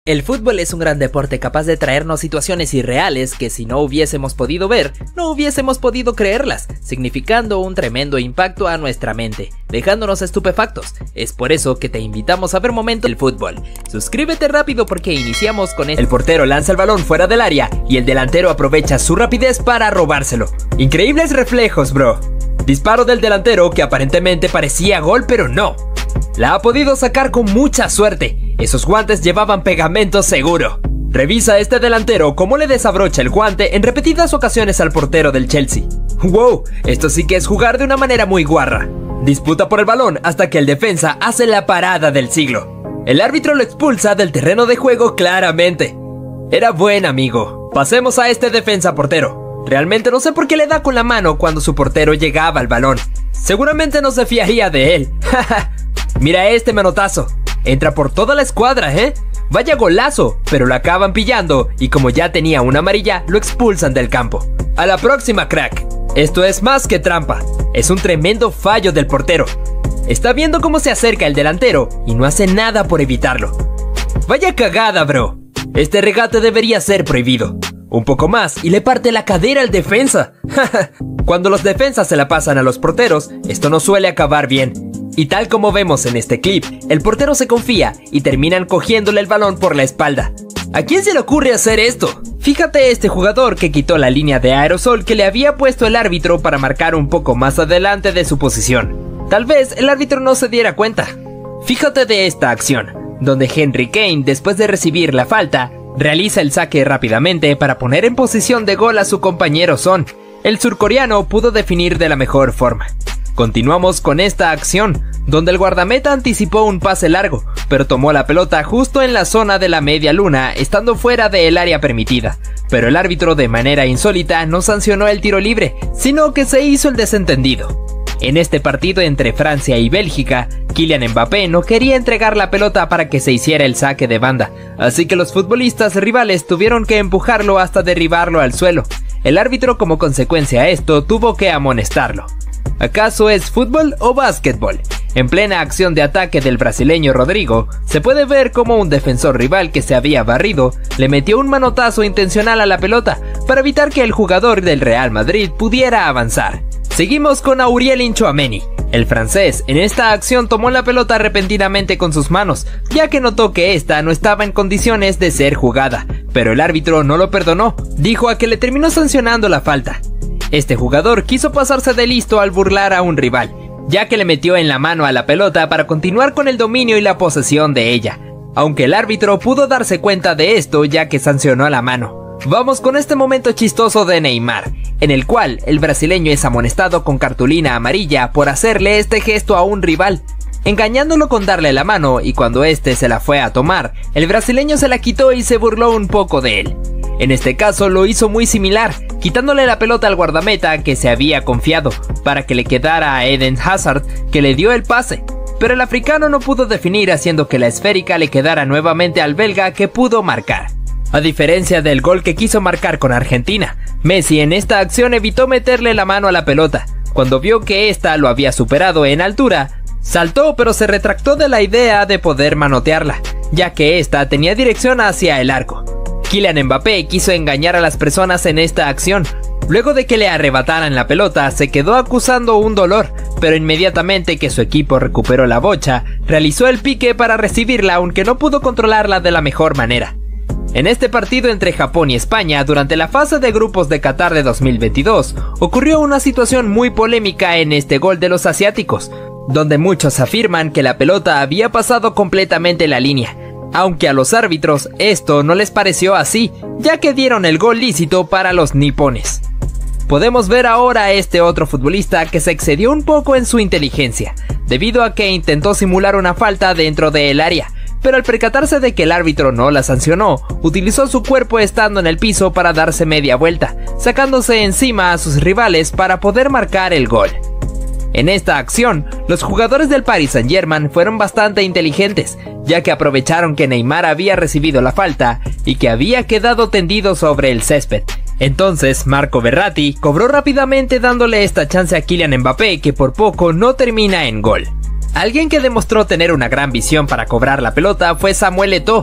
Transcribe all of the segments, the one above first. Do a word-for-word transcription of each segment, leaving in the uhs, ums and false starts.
El fútbol es un gran deporte capaz de traernos situaciones irreales que si no hubiésemos podido ver, no hubiésemos podido creerlas, significando un tremendo impacto a nuestra mente, dejándonos estupefactos. Es por eso que te invitamos a ver Momento del Fútbol. Suscríbete rápido porque iniciamos con esto. El portero lanza el balón fuera del área y el delantero aprovecha su rapidez para robárselo. Increíbles reflejos, bro. Disparo del delantero que aparentemente parecía gol, pero no. La ha podido sacar con mucha suerte. Esos guantes llevaban pegamento seguro. Revisa este delantero cómo le desabrocha el guante en repetidas ocasiones al portero del Chelsea. ¡Wow! Esto sí que es jugar de una manera muy guarra. Disputa por el balón hasta que el defensa hace la parada del siglo. El árbitro lo expulsa del terreno de juego claramente. Era buen amigo. Pasemos a este defensa portero. Realmente no sé por qué le da con la mano cuando su portero llegaba al balón. Seguramente no se fiaría de él. Mira este manotazo. Entra por toda la escuadra, ¿eh? Vaya golazo, pero lo acaban pillando y como ya tenía una amarilla, lo expulsan del campo. A la próxima, crack. Esto es más que trampa. Es un tremendo fallo del portero. Está viendo cómo se acerca el delantero y no hace nada por evitarlo. Vaya cagada, bro. Este regate debería ser prohibido. Un poco más y le parte la cadera al defensa. Cuando los defensas se la pasan a los porteros, esto no suele acabar bien. Y tal como vemos en este clip, el portero se confía y terminan cogiéndole el balón por la espalda. ¿A quién se le ocurre hacer esto? Fíjate este jugador que quitó la línea de aerosol que le había puesto el árbitro para marcar un poco más adelante de su posición. Tal vez el árbitro no se diera cuenta. Fíjate de esta acción, donde Henry Kane, después de recibir la falta, realiza el saque rápidamente para poner en posición de gol a su compañero Son. El surcoreano pudo definir de la mejor forma. Continuamos con esta acción, donde el guardameta anticipó un pase largo, pero tomó la pelota justo en la zona de la media luna, estando fuera del área permitida. Pero el árbitro de manera insólita no sancionó el tiro libre, sino que se hizo el desentendido. En este partido entre Francia y Bélgica, Kylian Mbappé no quería entregar la pelota para que se hiciera el saque de banda, así que los futbolistas rivales tuvieron que empujarlo hasta derribarlo al suelo. El árbitro, como consecuencia a esto, tuvo que amonestarlo. ¿Acaso es fútbol o básquetbol? En plena acción de ataque del brasileño Rodrigo, se puede ver cómo un defensor rival que se había barrido le metió un manotazo intencional a la pelota para evitar que el jugador del Real Madrid pudiera avanzar. Seguimos con Aurélien Tchouaméni. El francés en esta acción tomó la pelota repentinamente con sus manos, ya que notó que esta no estaba en condiciones de ser jugada, pero el árbitro no lo perdonó, dijo a que le terminó sancionando la falta. Este jugador quiso pasarse de listo al burlar a un rival, ya que le metió en la mano a la pelota para continuar con el dominio y la posesión de ella, aunque el árbitro pudo darse cuenta de esto ya que sancionó a la mano. Vamos con este momento chistoso de Neymar, en el cual el brasileño es amonestado con cartulina amarilla por hacerle este gesto a un rival, engañándolo con darle la mano, y cuando este se la fue a tomar, el brasileño se la quitó y se burló un poco de él. En este caso lo hizo muy similar, quitándole la pelota al guardameta que se había confiado, para que le quedara a Eden Hazard, que le dio el pase. Pero el africano no pudo definir, haciendo que la esférica le quedara nuevamente al belga, que pudo marcar. A diferencia del gol que quiso marcar con Argentina, Messi en esta acción evitó meterle la mano a la pelota. Cuando vio que ésta lo había superado en altura, saltó, pero se retractó de la idea de poder manotearla, ya que ésta tenía dirección hacia el arco. Kylian Mbappé quiso engañar a las personas en esta acción. Luego de que le arrebataran la pelota, se quedó acusando un dolor, pero inmediatamente que su equipo recuperó la bocha, realizó el pique para recibirla, aunque no pudo controlarla de la mejor manera. En este partido entre Japón y España, durante la fase de grupos de Qatar de dos mil veintidós, ocurrió una situación muy polémica en este gol de los asiáticos, donde muchos afirman que la pelota había pasado completamente la línea, aunque a los árbitros esto no les pareció así, ya que dieron el gol lícito para los nipones. Podemos ver ahora a este otro futbolista que se excedió un poco en su inteligencia, debido a que intentó simular una falta dentro del área, pero al percatarse de que el árbitro no la sancionó, utilizó su cuerpo estando en el piso para darse media vuelta, sacándose encima a sus rivales para poder marcar el gol. En esta acción, los jugadores del Paris Saint-Germain fueron bastante inteligentes, ya que aprovecharon que Neymar había recibido la falta y que había quedado tendido sobre el césped. Entonces, Marco Verratti cobró rápidamente dándole esta chance a Kylian Mbappé, que por poco no termina en gol. Alguien que demostró tener una gran visión para cobrar la pelota fue Samuel Eto'o.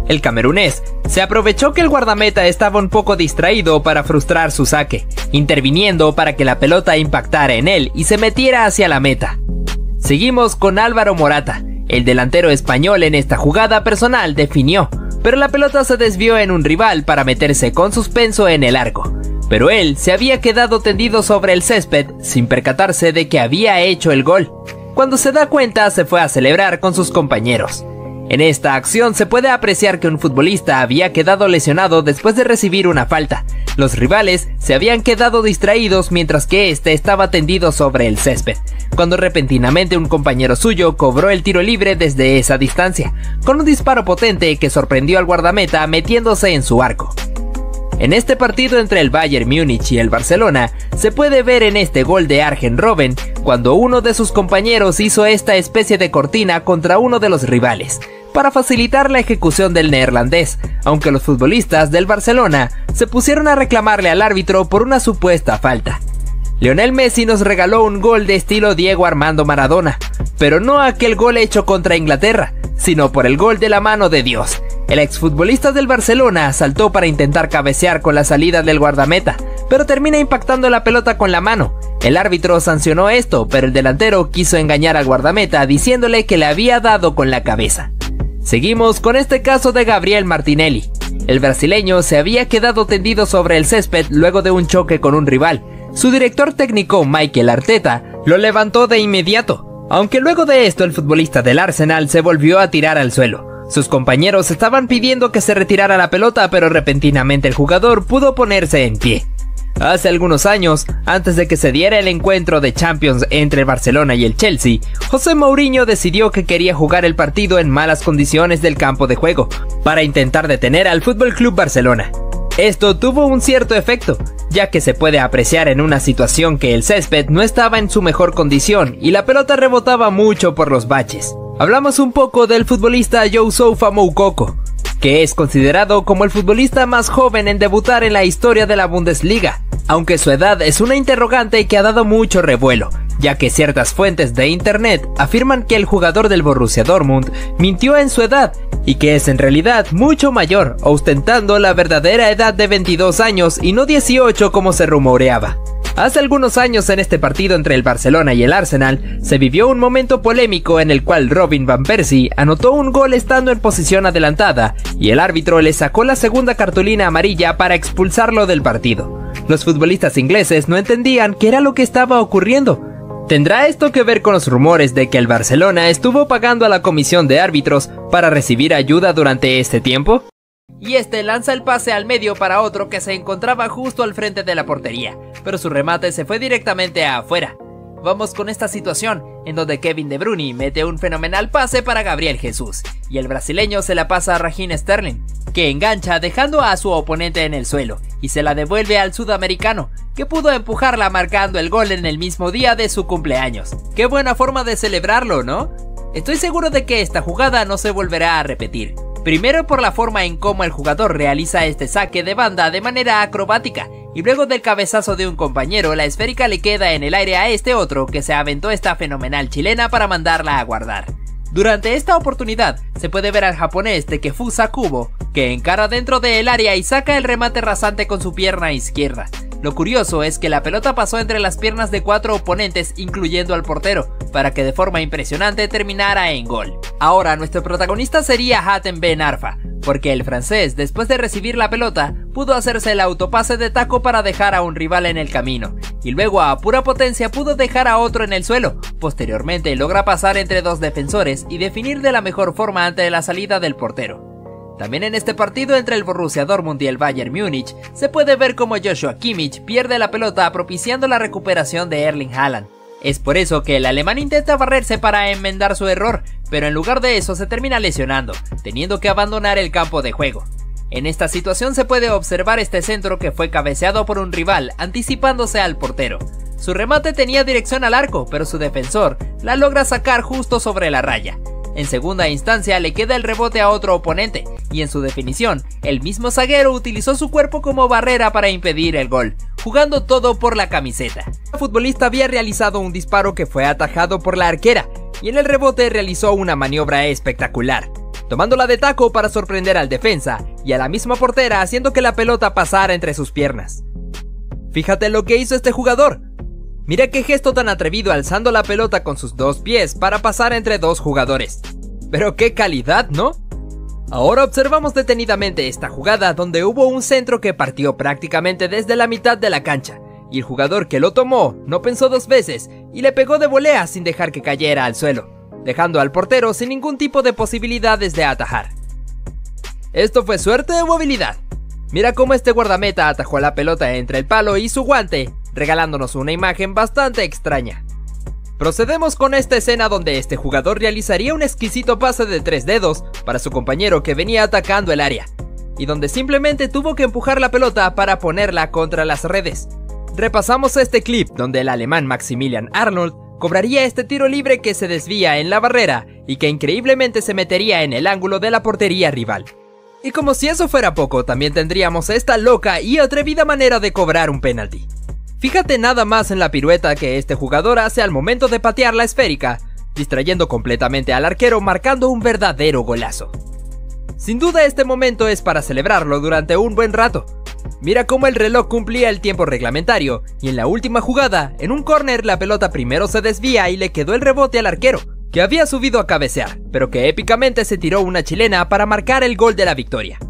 El camerunés se aprovechó que el guardameta estaba un poco distraído para frustrar su saque, interviniendo para que la pelota impactara en él y se metiera hacia la meta. Seguimos con Álvaro Morata. El delantero español en esta jugada personal definió, pero la pelota se desvió en un rival para meterse con suspenso en el arco. Pero él se había quedado tendido sobre el césped sin percatarse de que había hecho el gol. Cuando se da cuenta, se fue a celebrar con sus compañeros. En esta acción se puede apreciar que un futbolista había quedado lesionado después de recibir una falta. Los rivales se habían quedado distraídos mientras que este estaba tendido sobre el césped, cuando repentinamente un compañero suyo cobró el tiro libre desde esa distancia, con un disparo potente que sorprendió al guardameta metiéndose en su arco. En este partido entre el Bayern Múnich y el Barcelona, se puede ver en este gol de Arjen Robben cuando uno de sus compañeros hizo esta especie de cortina contra uno de los rivales, para facilitar la ejecución del neerlandés, aunque los futbolistas del Barcelona se pusieron a reclamarle al árbitro por una supuesta falta. Lionel Messi nos regaló un gol de estilo Diego Armando Maradona, pero no aquel gol hecho contra Inglaterra, sino por el gol de la mano de Dios. El exfutbolista del Barcelona saltó para intentar cabecear con la salida del guardameta, pero termina impactando la pelota con la mano. El árbitro sancionó esto, pero el delantero quiso engañar al guardameta diciéndole que le había dado con la cabeza. Seguimos con este caso de Gabriel Martinelli. El brasileño se había quedado tendido sobre el césped luego de un choque con un rival. Su director técnico Mikel Arteta lo levantó de inmediato, aunque luego de esto el futbolista del Arsenal se volvió a tirar al suelo. Sus compañeros estaban pidiendo que se retirara la pelota, pero repentinamente el jugador pudo ponerse en pie. Hace algunos años, antes de que se diera el encuentro de Champions entre el Barcelona y el Chelsea, José Mourinho decidió que quería jugar el partido en malas condiciones del campo de juego, para intentar detener al F C Barcelona. Esto tuvo un cierto efecto, ya que se puede apreciar en una situación que el césped no estaba en su mejor condición y la pelota rebotaba mucho por los baches. Hablamos un poco del futbolista Youssoufa Moukoko, que es considerado como el futbolista más joven en debutar en la historia de la Bundesliga, aunque su edad es una interrogante que ha dado mucho revuelo, ya que ciertas fuentes de internet afirman que el jugador del Borussia Dortmund mintió en su edad y que es en realidad mucho mayor, ostentando la verdadera edad de veintidós años y no dieciocho como se rumoreaba. Hace algunos años en este partido entre el Barcelona y el Arsenal, se vivió un momento polémico en el cual Robin van Persie anotó un gol estando en posición adelantada y el árbitro le sacó la segunda cartulina amarilla para expulsarlo del partido. Los futbolistas ingleses no entendían qué era lo que estaba ocurriendo. ¿Tendrá esto que ver con los rumores de que el Barcelona estuvo pagando a la comisión de árbitros para recibir ayuda durante este tiempo? Y este lanza el pase al medio para otro que se encontraba justo al frente de la portería, pero su remate se fue directamente afuera. Vamos con esta situación, en donde Kevin De Bruyne mete un fenomenal pase para Gabriel Jesús, y el brasileño se la pasa a Raheem Sterling, que engancha dejando a su oponente en el suelo, y se la devuelve al sudamericano, que pudo empujarla marcando el gol en el mismo día de su cumpleaños. ¡Qué buena forma de celebrarlo!, ¿no? Estoy seguro de que esta jugada no se volverá a repetir. Primero por la forma en cómo el jugador realiza este saque de banda de manera acrobática, y luego del cabezazo de un compañero, la esférica le queda en el aire a este otro que se aventó esta fenomenal chilena para mandarla a guardar. Durante esta oportunidad se puede ver al japonés Takefusa Kubo, que encara dentro del área y saca el remate rasante con su pierna izquierda. Lo curioso es que la pelota pasó entre las piernas de cuatro oponentes, incluyendo al portero, para que de forma impresionante terminara en gol. Ahora nuestro protagonista sería Hatem Ben Arfa, porque el francés, después de recibir la pelota, pudo hacerse el autopase de taco para dejar a un rival en el camino, y luego a pura potencia pudo dejar a otro en el suelo. Posteriormente logra pasar entre dos defensores y definir de la mejor forma ante la salida del portero. También en este partido entre el Borussia Dortmund y el Bayern Múnich, se puede ver cómo Joshua Kimmich pierde la pelota propiciando la recuperación de Erling Haaland. Es por eso que el alemán intenta barrerse para enmendar su error, pero en lugar de eso se termina lesionando, teniendo que abandonar el campo de juego. En esta situación se puede observar este centro que fue cabeceado por un rival, anticipándose al portero. Su remate tenía dirección al arco, pero su defensor la logra sacar justo sobre la raya. En segunda instancia le queda el rebote a otro oponente, y en su definición, el mismo zaguero utilizó su cuerpo como barrera para impedir el gol, jugando todo por la camiseta. El futbolista había realizado un disparo que fue atajado por la arquera, y en el rebote realizó una maniobra espectacular. tomándola de taco para sorprender al defensa y a la misma portera haciendo que la pelota pasara entre sus piernas. Fíjate lo que hizo este jugador. Mira qué gesto tan atrevido alzando la pelota con sus dos pies para pasar entre dos jugadores. Pero qué calidad, ¿no? Ahora observamos detenidamente esta jugada donde hubo un centro que partió prácticamente desde la mitad de la cancha y el jugador que lo tomó no pensó dos veces y le pegó de volea sin dejar que cayera al suelo, dejando al portero sin ningún tipo de posibilidades de atajar. ¿Esto fue suerte o movilidad? Mira cómo este guardameta atajó la pelota entre el palo y su guante, regalándonos una imagen bastante extraña. Procedemos con esta escena donde este jugador realizaría un exquisito pase de tres dedos para su compañero que venía atacando el área, y donde simplemente tuvo que empujar la pelota para ponerla contra las redes. Repasamos este clip donde el alemán Maximilian Arnold cobraría este tiro libre que se desvía en la barrera y que increíblemente se metería en el ángulo de la portería rival. Y como si eso fuera poco, también tendríamos esta loca y atrevida manera de cobrar un penalti. Fíjate nada más en la pirueta que este jugador hace al momento de patear la esférica, distrayendo completamente al arquero, marcando un verdadero golazo. Sin duda este momento es para celebrarlo durante un buen rato. Mira cómo el reloj cumplía el tiempo reglamentario y en la última jugada, en un córner, la pelota primero se desvía y le quedó el rebote al arquero, que había subido a cabecear, pero que épicamente se tiró una chilena para marcar el gol de la victoria.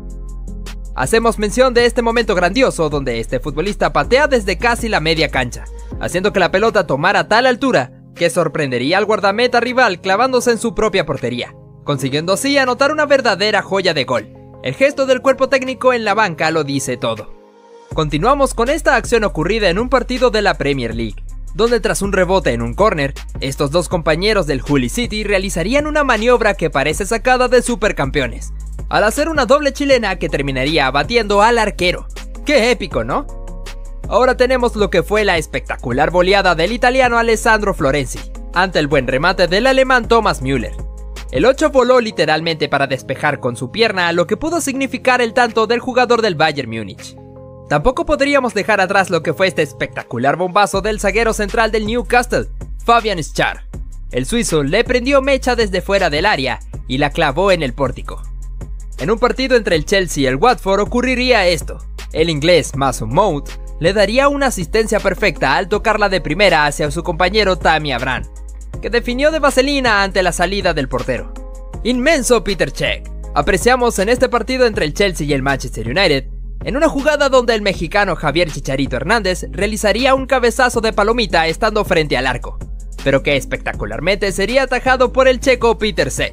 Hacemos mención de este momento grandioso donde este futbolista patea desde casi la media cancha, haciendo que la pelota tomara tal altura que sorprendería al guardameta rival clavándose en su propia portería, consiguiendo así anotar una verdadera joya de gol. El gesto del cuerpo técnico en la banca lo dice todo. Continuamos con esta acción ocurrida en un partido de la Premier League, donde tras un rebote en un córner, estos dos compañeros del Hull City realizarían una maniobra que parece sacada de Supercampeones, al hacer una doble chilena que terminaría abatiendo al arquero. ¡Qué épico!, ¿no? Ahora tenemos lo que fue la espectacular voleada del italiano Alessandro Florenzi, ante el buen remate del alemán Thomas Müller. El ocho voló literalmente para despejar con su pierna lo que pudo significar el tanto del jugador del Bayern Múnich. Tampoco podríamos dejar atrás lo que fue este espectacular bombazo del zaguero central del Newcastle, Fabian Schär. El suizo le prendió mecha desde fuera del área y la clavó en el pórtico. En un partido entre el Chelsea y el Watford ocurriría esto. El inglés Mason Mount le daría una asistencia perfecta al tocarla de primera hacia su compañero Tammy Abraham, que definió de vaselina ante la salida del portero. Inmenso Peter Cech. Apreciamos en este partido entre el Chelsea y el Manchester United, en una jugada donde el mexicano Javier Chicharito Hernández realizaría un cabezazo de palomita estando frente al arco, pero que espectacularmente sería atajado por el checo Peter Cech.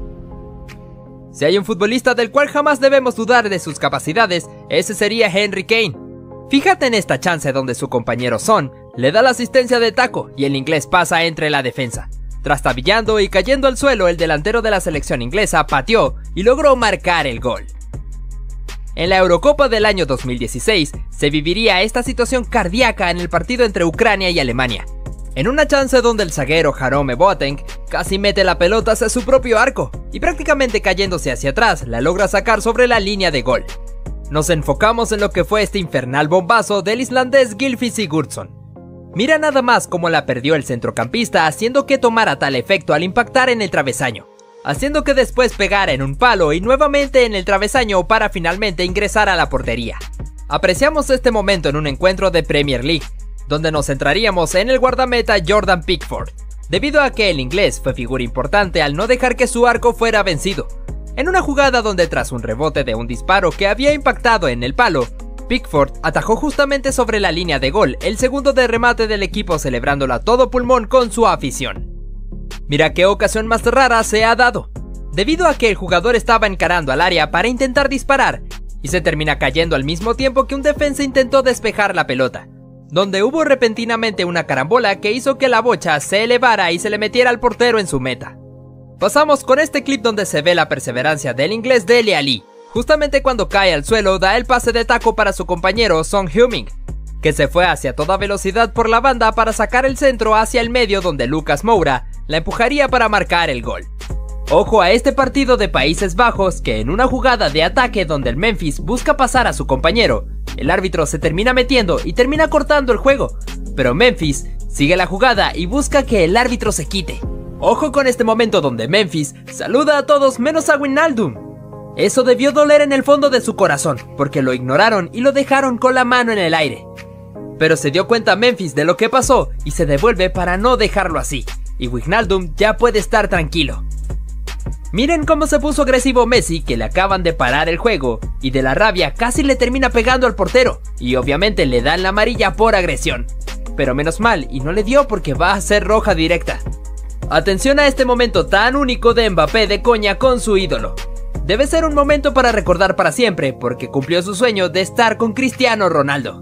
Si hay un futbolista del cual jamás debemos dudar de sus capacidades, ese sería Henry Kane. Fíjate en esta chance donde su compañero Son le da la asistencia de taco y el inglés pasa entre la defensa. Trastabillando y cayendo al suelo, el delantero de la selección inglesa pateó y logró marcar el gol. En la Eurocopa del año dos mil dieciséis se viviría esta situación cardíaca en el partido entre Ucrania y Alemania, en una chance donde el zaguero Jerome Boateng casi mete la pelota hacia su propio arco y prácticamente cayéndose hacia atrás la logra sacar sobre la línea de gol. Nos enfocamos en lo que fue este infernal bombazo del islandés Gylfi Sigurdsson. Mira nada más cómo la perdió el centrocampista, haciendo que tomara tal efecto al impactar en el travesaño, haciendo que después pegara en un palo y nuevamente en el travesaño para finalmente ingresar a la portería. Apreciamos este momento en un encuentro de Premier League, donde nos centraríamos en el guardameta Jordan Pickford, debido a que el inglés fue figura importante al no dejar que su arco fuera vencido, en una jugada donde tras un rebote de un disparo que había impactado en el palo, Pickford atajó justamente sobre la línea de gol el segundo de remate del equipo, celebrándola a todo pulmón con su afición. Mira qué ocasión más rara se ha dado, debido a que el jugador estaba encarando al área para intentar disparar y se termina cayendo al mismo tiempo que un defensa intentó despejar la pelota, donde hubo repentinamente una carambola que hizo que la bocha se elevara y se le metiera al portero en su meta. Pasamos con este clip donde se ve la perseverancia del inglés Dele Alli. Justamente cuando cae al suelo da el pase de taco para su compañero Son Heung-min, que se fue hacia toda velocidad por la banda para sacar el centro hacia el medio donde Lucas Moura la empujaría para marcar el gol. Ojo a este partido de Países Bajos que en una jugada de ataque donde el Memphis busca pasar a su compañero, el árbitro se termina metiendo y termina cortando el juego, pero Memphis sigue la jugada y busca que el árbitro se quite. Ojo con este momento donde Memphis saluda a todos menos a Wijnaldum. Eso debió doler en el fondo de su corazón, porque lo ignoraron y lo dejaron con la mano en el aire. Pero se dio cuenta Memphis de lo que pasó y se devuelve para no dejarlo así, y Wijnaldum ya puede estar tranquilo. Miren cómo se puso agresivo Messi, que le acaban de parar el juego, y de la rabia casi le termina pegando al portero, y obviamente le dan la amarilla por agresión. Pero menos mal, y no le dio porque va a ser roja directa. Atención a este momento tan único de Mbappé de coña con su ídolo. Debe ser un momento para recordar para siempre, porque cumplió su sueño de estar con Cristiano Ronaldo.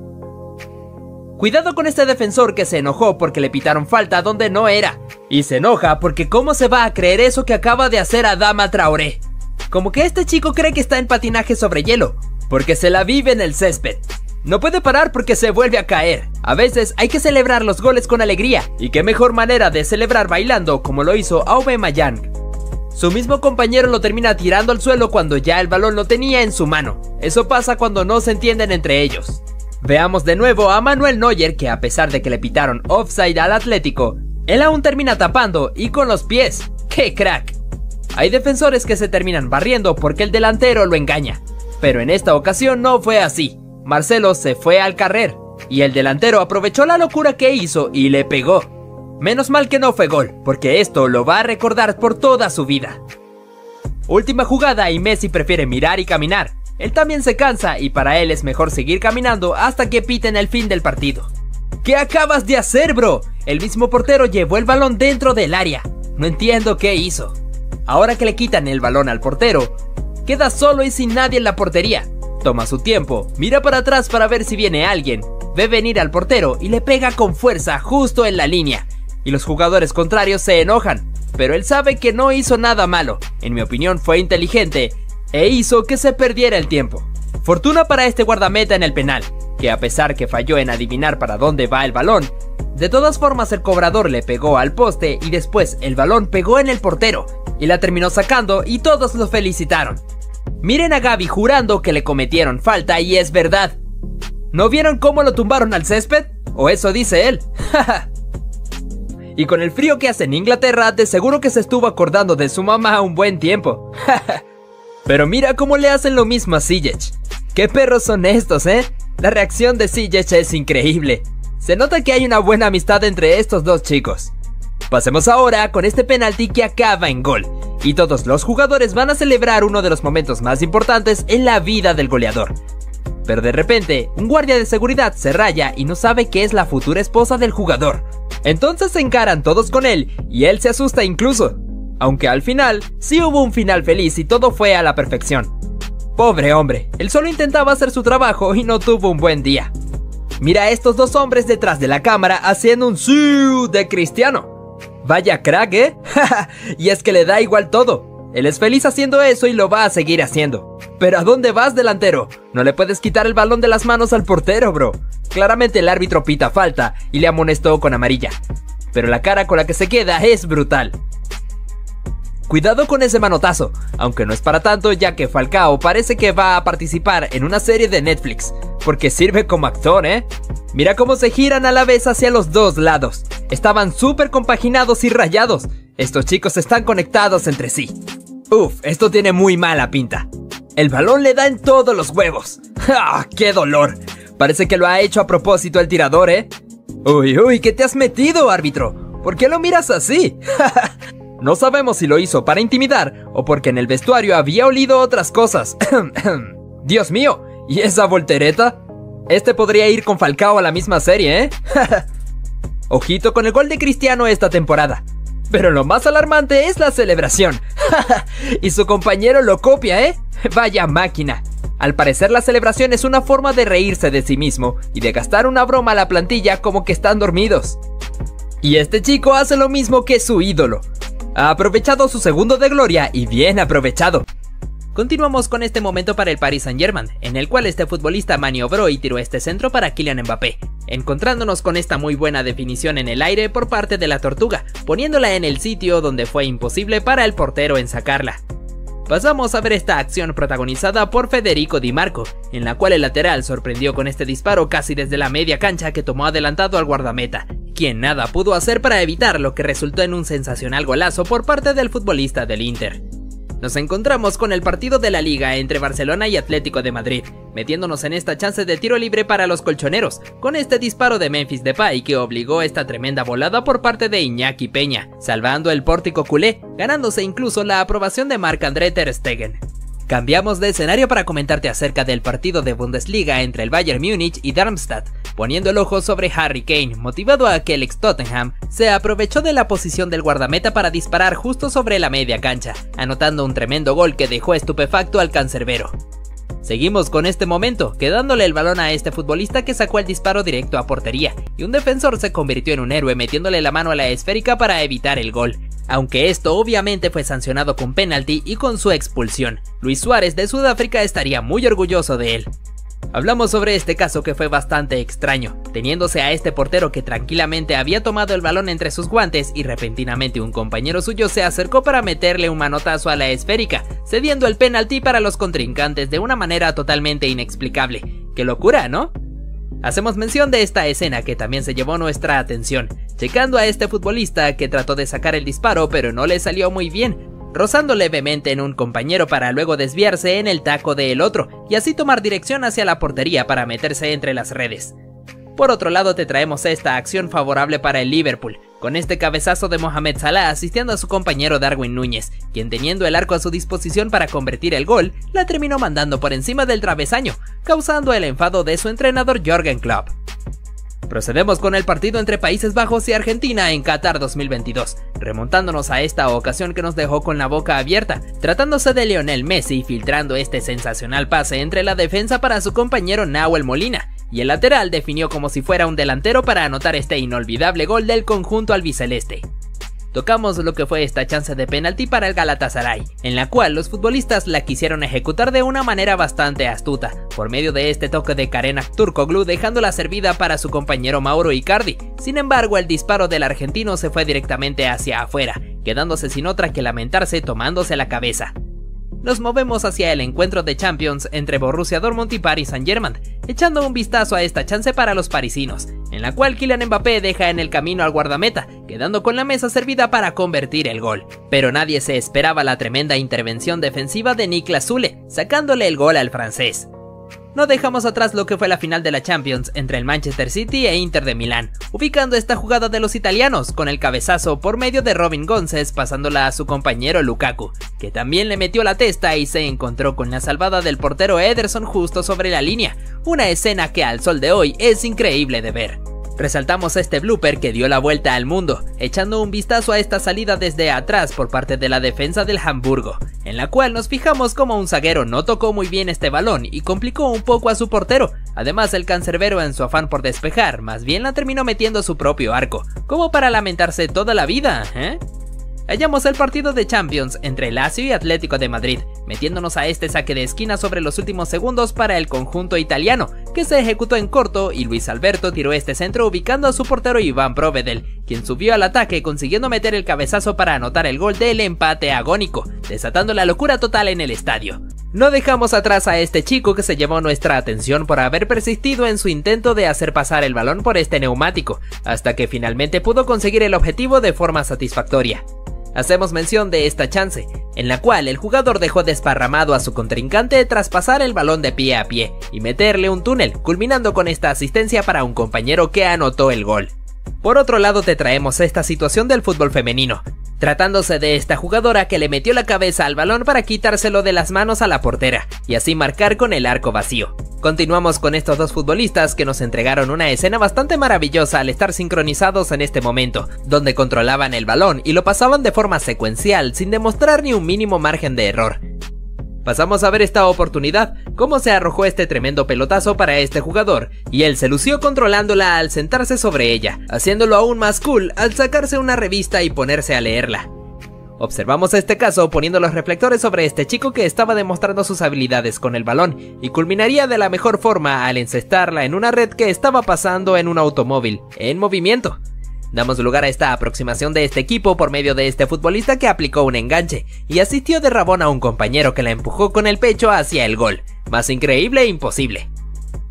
Cuidado con este defensor que se enojó porque le pitaron falta donde no era. Y se enoja porque cómo se va a creer eso que acaba de hacer Adama Traoré. Como que este chico cree que está en patinaje sobre hielo, porque se la vive en el césped. No puede parar porque se vuelve a caer. A veces hay que celebrar los goles con alegría, y qué mejor manera de celebrar bailando como lo hizo Aubameyang. Su mismo compañero lo termina tirando al suelo cuando ya el balón lo tenía en su mano. Eso pasa cuando no se entienden entre ellos. Veamos de nuevo a Manuel Neuer, que a pesar de que le pitaron offside al Atlético, él aún termina tapando y con los pies. ¡Qué crack! Hay defensores que se terminan barriendo porque el delantero lo engaña, pero en esta ocasión no fue así. Marcelo se fue al carrer y el delantero aprovechó la locura que hizo y le pegó. Menos mal que no fue gol, porque esto lo va a recordar por toda su vida. Última jugada y Messi prefiere mirar y caminar. Él también se cansa y para él es mejor seguir caminando hasta que piten el fin del partido. ¿Qué acabas de hacer, bro? El mismo portero llevó el balón dentro del área. No entiendo qué hizo. Ahora que le quitan el balón al portero, queda solo y sin nadie en la portería. Toma su tiempo, mira para atrás para ver si viene alguien, ve venir al portero y le pega con fuerza justo en la línea. Y los jugadores contrarios se enojan, pero él sabe que no hizo nada malo. En mi opinión fue inteligente e hizo que se perdiera el tiempo. Fortuna para este guardameta en el penal, que a pesar que falló en adivinar para dónde va el balón, de todas formas el cobrador le pegó al poste y después el balón pegó en el portero y la terminó sacando y todos lo felicitaron. Miren a Gavi jurando que le cometieron falta y es verdad. ¿No vieron cómo lo tumbaron al césped? ¿O eso dice él? Y con el frío que hace en Inglaterra, de seguro que se estuvo acordando de su mamá un buen tiempo. Pero mira cómo le hacen lo mismo a Ziyech. ¡Qué perros son estos, eh! La reacción de Ziyech es increíble. Se nota que hay una buena amistad entre estos dos chicos. Pasemos ahora con este penalti que acaba en gol. Y todos los jugadores van a celebrar uno de los momentos más importantes en la vida del goleador. Pero de repente, un guardia de seguridad se raya y no sabe que es la futura esposa del jugador. Entonces se encaran todos con él y él se asusta incluso. Aunque al final, sí hubo un final feliz y todo fue a la perfección. Pobre hombre, él solo intentaba hacer su trabajo y no tuvo un buen día. Mira a estos dos hombres detrás de la cámara haciendo un sí de Cristiano. Vaya crack, ¿eh? Y es que le da igual todo. Él es feliz haciendo eso y lo va a seguir haciendo. Pero ¿a dónde vas, delantero? No le puedes quitar el balón de las manos al portero, bro. Claramente el árbitro pita falta y le amonestó con amarilla. Pero la cara con la que se queda es brutal. Cuidado con ese manotazo, aunque no es para tanto ya que Falcao parece que va a participar en una serie de Netflix, porque sirve como actor, ¿eh? Mira cómo se giran a la vez hacia los dos lados. Estaban súper compaginados y rayados. Estos chicos están conectados entre sí. Uf, esto tiene muy mala pinta. El balón le da en todos los huevos. ¡Ah, qué dolor! Parece que lo ha hecho a propósito el tirador, ¿eh? Uy, uy, ¿qué te has metido, árbitro? ¿Por qué lo miras así? No sabemos si lo hizo para intimidar o porque en el vestuario había olido otras cosas. Dios mío, ¿y esa voltereta? Este podría ir con Falcao a la misma serie, ¿eh? Ojito con el gol de Cristiano esta temporada. Pero lo más alarmante es la celebración. Y su compañero lo copia, ¿eh? Vaya máquina. Al parecer la celebración es una forma de reírse de sí mismo y de gastar una broma a la plantilla como que están dormidos. Y este chico hace lo mismo que su ídolo. Ha aprovechado su segundo de gloria y bien aprovechado. Continuamos con este momento para el Paris Saint-Germain, en el cual este futbolista maniobró y tiró este centro para Kylian Mbappé, encontrándonos con esta muy buena definición en el aire por parte de la Tortuga, poniéndola en el sitio donde fue imposible para el portero en sacarla. Pasamos a ver esta acción protagonizada por Federico Di Marco, en la cual el lateral sorprendió con este disparo casi desde la media cancha que tomó adelantado al guardameta, quien nada pudo hacer para evitar lo que resultó en un sensacional golazo por parte del futbolista del Inter. Nos encontramos con el partido de la Liga entre Barcelona y Atlético de Madrid, metiéndonos en esta chance de tiro libre para los colchoneros, con este disparo de Memphis Depay que obligó esta tremenda volada por parte de Iñaki Peña, salvando el pórtico culé, ganándose incluso la aprobación de Marc-André ter Stegen. Cambiamos de escenario para comentarte acerca del partido de Bundesliga entre el Bayern Múnich y Darmstadt, poniendo el ojo sobre Harry Kane, motivado a que el ex Tottenham se aprovechó de la posición del guardameta para disparar justo sobre la media cancha, anotando un tremendo gol que dejó estupefacto al cancerbero. Seguimos con este momento, quedándole el balón a este futbolista que sacó el disparo directo a portería, y un defensor se convirtió en un héroe metiéndole la mano a la esférica para evitar el gol. Aunque esto obviamente fue sancionado con penalti y con su expulsión. Luis Suárez de Sudáfrica estaría muy orgulloso de él. Hablamos sobre este caso que fue bastante extraño, teniéndose a este portero que tranquilamente había tomado el balón entre sus guantes y repentinamente un compañero suyo se acercó para meterle un manotazo a la esférica, cediendo el penalti para los contrincantes de una manera totalmente inexplicable. ¡Qué locura!, ¿no? Hacemos mención de esta escena que también se llevó nuestra atención, checando a este futbolista que trató de sacar el disparo pero no le salió muy bien, rozando levemente en un compañero para luego desviarse en el taco del otro y así tomar dirección hacia la portería para meterse entre las redes. Por otro lado te traemos esta acción favorable para el Liverpool, con este cabezazo de Mohamed Salah asistiendo a su compañero Darwin Núñez, quien teniendo el arco a su disposición para convertir el gol, la terminó mandando por encima del travesaño, causando el enfado de su entrenador Jürgen Klopp. Procedemos con el partido entre Países Bajos y Argentina en Qatar dos mil veintidós, remontándonos a esta ocasión que nos dejó con la boca abierta, tratándose de Lionel Messi filtrando este sensacional pase entre la defensa para su compañero Nahuel Molina, y el lateral definió como si fuera un delantero para anotar este inolvidable gol del conjunto albiceleste. Tocamos lo que fue esta chance de penalti para el Galatasaray, en la cual los futbolistas la quisieron ejecutar de una manera bastante astuta, por medio de este toque de Karen Aktürkoğlu dejándola servida para su compañero Mauro Icardi. Sin embargo, el disparo del argentino se fue directamente hacia afuera, quedándose sin otra que lamentarse tomándose la cabeza. Nos movemos hacia el encuentro de Champions entre Borussia Dortmund y Paris Saint-Germain, echando un vistazo a esta chance para los parisinos, en la cual Kylian Mbappé deja en el camino al guardameta, quedando con la mesa servida para convertir el gol. Pero nadie se esperaba la tremenda intervención defensiva de Niklas Süle, sacándole el gol al francés. No dejamos atrás lo que fue la final de la Champions entre el Manchester City e Inter de Milán, ubicando esta jugada de los italianos con el cabezazo por medio de Robin Gosens pasándola a su compañero Lukaku, que también le metió la testa y se encontró con la salvada del portero Ederson justo sobre la línea, una escena que al sol de hoy es increíble de ver. Resaltamos este blooper que dio la vuelta al mundo, echando un vistazo a esta salida desde atrás por parte de la defensa del Hamburgo, en la cual nos fijamos como un zaguero no tocó muy bien este balón y complicó un poco a su portero. Además, el cancerbero en su afán por despejar, más bien la terminó metiendo a su propio arco, como para lamentarse toda la vida, ¿eh? Hallamos el partido de Champions entre Lazio y Atlético de Madrid, metiéndonos a este saque de esquina sobre los últimos segundos para el conjunto italiano, que se ejecutó en corto y Luis Alberto tiró este centro ubicando a su portero Iván Provedel, quien subió al ataque consiguiendo meter el cabezazo para anotar el gol del empate agónico, desatando la locura total en el estadio. No dejamos atrás a este chico que se llevó nuestra atención por haber persistido en su intento de hacer pasar el balón por este neumático, hasta que finalmente pudo conseguir el objetivo de forma satisfactoria. Hacemos mención de esta chance, en la cual el jugador dejó desparramado a su contrincante tras pasar el balón de pie a pie y meterle un túnel, culminando con esta asistencia para un compañero que anotó el gol. Por otro lado te traemos esta situación del fútbol femenino, tratándose de esta jugadora que le metió la cabeza al balón para quitárselo de las manos a la portera y así marcar con el arco vacío. Continuamos con estos dos futbolistas que nos entregaron una escena bastante maravillosa al estar sincronizados en este momento, donde controlaban el balón y lo pasaban de forma secuencial sin demostrar ni un mínimo margen de error. Pasamos a ver esta oportunidad, cómo se arrojó este tremendo pelotazo para este jugador, y él se lució controlándola al sentarse sobre ella, haciéndolo aún más cool al sacarse una revista y ponerse a leerla. Observamos este caso poniendo los reflectores sobre este chico que estaba demostrando sus habilidades con el balón y culminaría de la mejor forma al encestarla en una red que estaba pasando en un automóvil, en movimiento. Damos lugar a esta aproximación de este equipo por medio de este futbolista que aplicó un enganche y asistió de rabón a un compañero que la empujó con el pecho hacia el gol. Más increíble e imposible.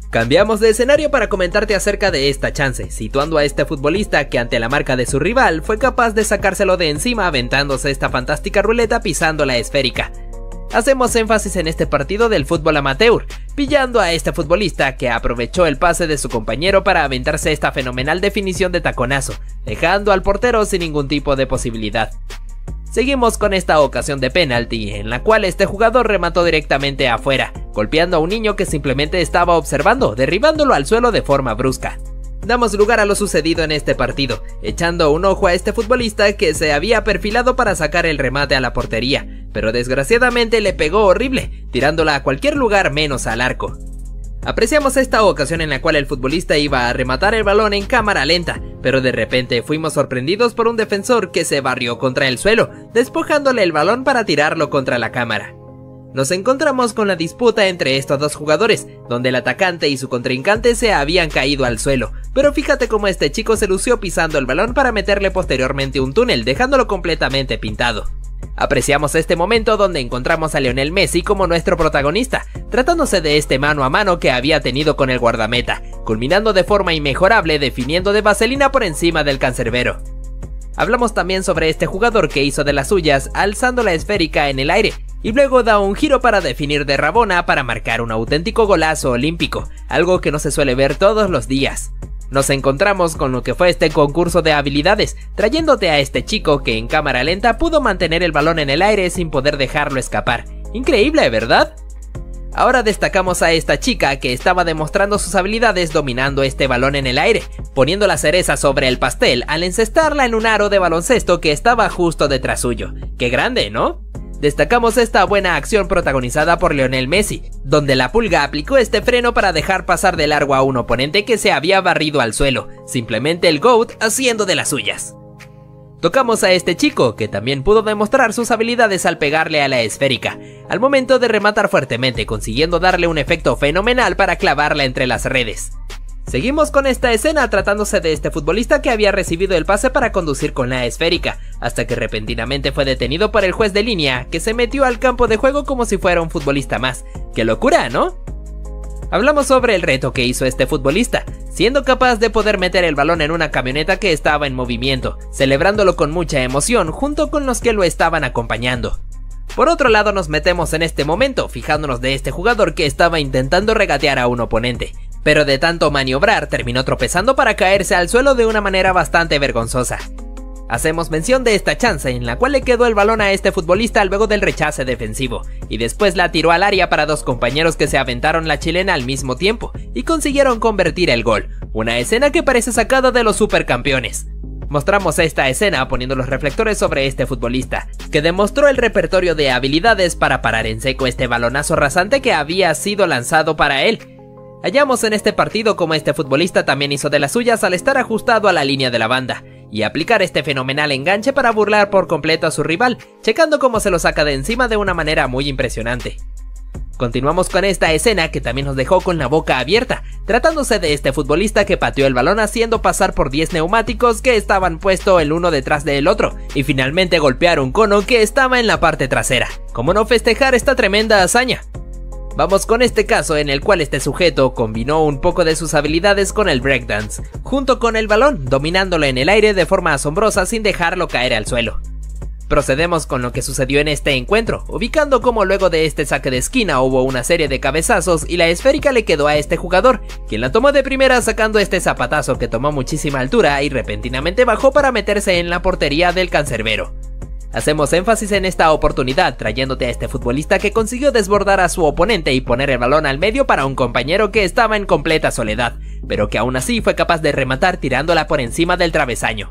Cambiamos de escenario para comentarte acerca de esta chance, situando a este futbolista que ante la marca de su rival fue capaz de sacárselo de encima aventándose esta fantástica ruleta pisando la esférica. Hacemos énfasis en este partido del fútbol amateur, pillando a este futbolista que aprovechó el pase de su compañero para aventarse esta fenomenal definición de taconazo, dejando al portero sin ningún tipo de posibilidad. Seguimos con esta ocasión de penalti, en la cual este jugador remató directamente afuera, golpeando a un niño que simplemente estaba observando, derribándolo al suelo de forma brusca. Damos lugar a lo sucedido en este partido, echando un ojo a este futbolista que se había perfilado para sacar el remate a la portería, pero desgraciadamente le pegó horrible, tirándola a cualquier lugar menos al arco. Apreciamos esta ocasión en la cual el futbolista iba a rematar el balón en cámara lenta, pero de repente fuimos sorprendidos por un defensor que se barrió contra el suelo, despojándole el balón para tirarlo contra la cámara. Nos encontramos con la disputa entre estos dos jugadores, donde el atacante y su contrincante se habían caído al suelo, pero fíjate cómo este chico se lució pisando el balón para meterle posteriormente un túnel, dejándolo completamente pintado. Apreciamos este momento donde encontramos a Lionel Messi como nuestro protagonista, tratándose de este mano a mano que había tenido con el guardameta, culminando de forma inmejorable definiendo de vaselina por encima del cancerbero. Hablamos también sobre este jugador que hizo de las suyas alzando la esférica en el aire, y luego da un giro para definir de rabona para marcar un auténtico golazo olímpico, algo que no se suele ver todos los días. Nos encontramos con lo que fue este concurso de habilidades, trayéndote a este chico que en cámara lenta pudo mantener el balón en el aire sin poder dejarlo escapar. Increíble, ¿verdad? Ahora destacamos a esta chica que estaba demostrando sus habilidades dominando este balón en el aire, poniendo la cereza sobre el pastel al encestarla en un aro de baloncesto que estaba justo detrás suyo. ¡Qué grande!, ¿no? Destacamos esta buena acción protagonizada por Lionel Messi, donde la pulga aplicó este freno para dejar pasar de largo a un oponente que se había barrido al suelo, simplemente el GOAT haciendo de las suyas. Tocamos a este chico, que también pudo demostrar sus habilidades al pegarle a la esférica, al momento de rematar fuertemente, consiguiendo darle un efecto fenomenal para clavarla entre las redes. Seguimos con esta escena tratándose de este futbolista que había recibido el pase para conducir con la esférica, hasta que repentinamente fue detenido por el juez de línea, que se metió al campo de juego como si fuera un futbolista más. ¡Qué locura!, ¿no? Hablamos sobre el reto que hizo este futbolista, siendo capaz de poder meter el balón en una camioneta que estaba en movimiento, celebrándolo con mucha emoción junto con los que lo estaban acompañando. Por otro lado nos metemos en este momento, fijándonos de este jugador que estaba intentando regatear a un oponente, pero de tanto maniobrar terminó tropezando para caerse al suelo de una manera bastante vergonzosa. Hacemos mención de esta chance en la cual le quedó el balón a este futbolista luego del rechace defensivo, y después la tiró al área para dos compañeros que se aventaron la chilena al mismo tiempo y consiguieron convertir el gol, una escena que parece sacada de los supercampeones. Mostramos esta escena poniendo los reflectores sobre este futbolista, que demostró el repertorio de habilidades para parar en seco este balonazo rasante que había sido lanzado para él. Hallamos en este partido como este futbolista también hizo de las suyas al estar ajustado a la línea de la banda, y aplicar este fenomenal enganche para burlar por completo a su rival, checando cómo se lo saca de encima de una manera muy impresionante. Continuamos con esta escena que también nos dejó con la boca abierta, tratándose de este futbolista que pateó el balón haciendo pasar por diez neumáticos que estaban puestos el uno detrás del otro, y finalmente golpear un cono que estaba en la parte trasera. ¿Cómo no festejar esta tremenda hazaña? Vamos con este caso en el cual este sujeto combinó un poco de sus habilidades con el breakdance, junto con el balón, dominándolo en el aire de forma asombrosa sin dejarlo caer al suelo. Procedemos con lo que sucedió en este encuentro, ubicando como luego de este saque de esquina hubo una serie de cabezazos y la esférica le quedó a este jugador, quien la tomó de primera sacando este zapatazo que tomó muchísima altura y repentinamente bajó para meterse en la portería del cancerbero. Hacemos énfasis en esta oportunidad trayéndote a este futbolista que consiguió desbordar a su oponente y poner el balón al medio para un compañero que estaba en completa soledad, pero que aún así fue capaz de rematar tirándola por encima del travesaño.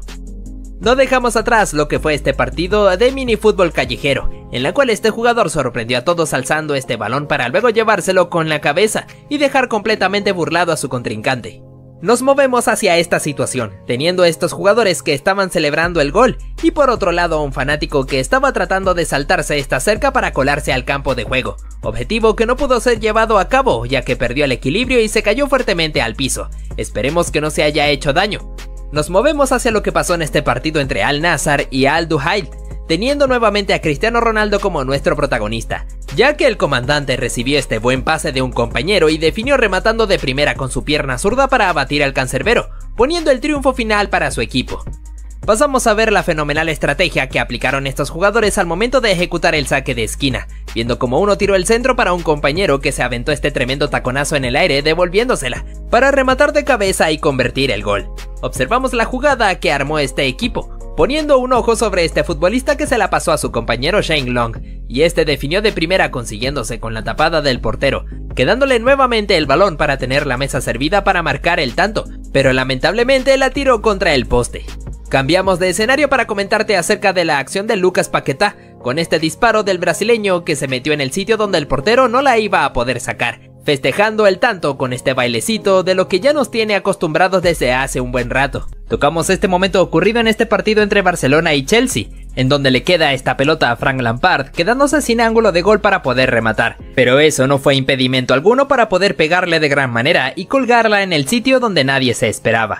No dejamos atrás lo que fue este partido de minifútbol callejero, en la cual este jugador sorprendió a todos alzando este balón para luego llevárselo con la cabeza y dejar completamente burlado a su contrincante. Nos movemos hacia esta situación, teniendo estos jugadores que estaban celebrando el gol, y por otro lado un fanático que estaba tratando de saltarse esta cerca para colarse al campo de juego, objetivo que no pudo ser llevado a cabo ya que perdió el equilibrio y se cayó fuertemente al piso. Esperemos que no se haya hecho daño. Nos movemos hacia lo que pasó en este partido entre Al Nassr y Al Duhail, teniendo nuevamente a Cristiano Ronaldo como nuestro protagonista, ya que el comandante recibió este buen pase de un compañero y definió rematando de primera con su pierna zurda para abatir al cancerbero, poniendo el triunfo final para su equipo. Pasamos a ver la fenomenal estrategia que aplicaron estos jugadores al momento de ejecutar el saque de esquina, viendo como uno tiró el centro para un compañero que se aventó este tremendo taconazo en el aire devolviéndosela, para rematar de cabeza y convertir el gol. Observamos la jugada que armó este equipo, poniendo un ojo sobre este futbolista que se la pasó a su compañero Shane Long, y este definió de primera consiguiéndose con la tapada del portero, quedándole nuevamente el balón para tener la mesa servida para marcar el tanto, pero lamentablemente la tiró contra el poste. Cambiamos de escenario para comentarte acerca de la acción de Lucas Paquetá, con este disparo del brasileño que se metió en el sitio donde el portero no la iba a poder sacar, festejando el tanto con este bailecito de lo que ya nos tiene acostumbrados desde hace un buen rato. Tocamos este momento ocurrido en este partido entre Barcelona y Chelsea, en donde le queda esta pelota a Frank Lampard, quedándose sin ángulo de gol para poder rematar, pero eso no fue impedimento alguno para poder pegarle de gran manera y colgarla en el sitio donde nadie se esperaba.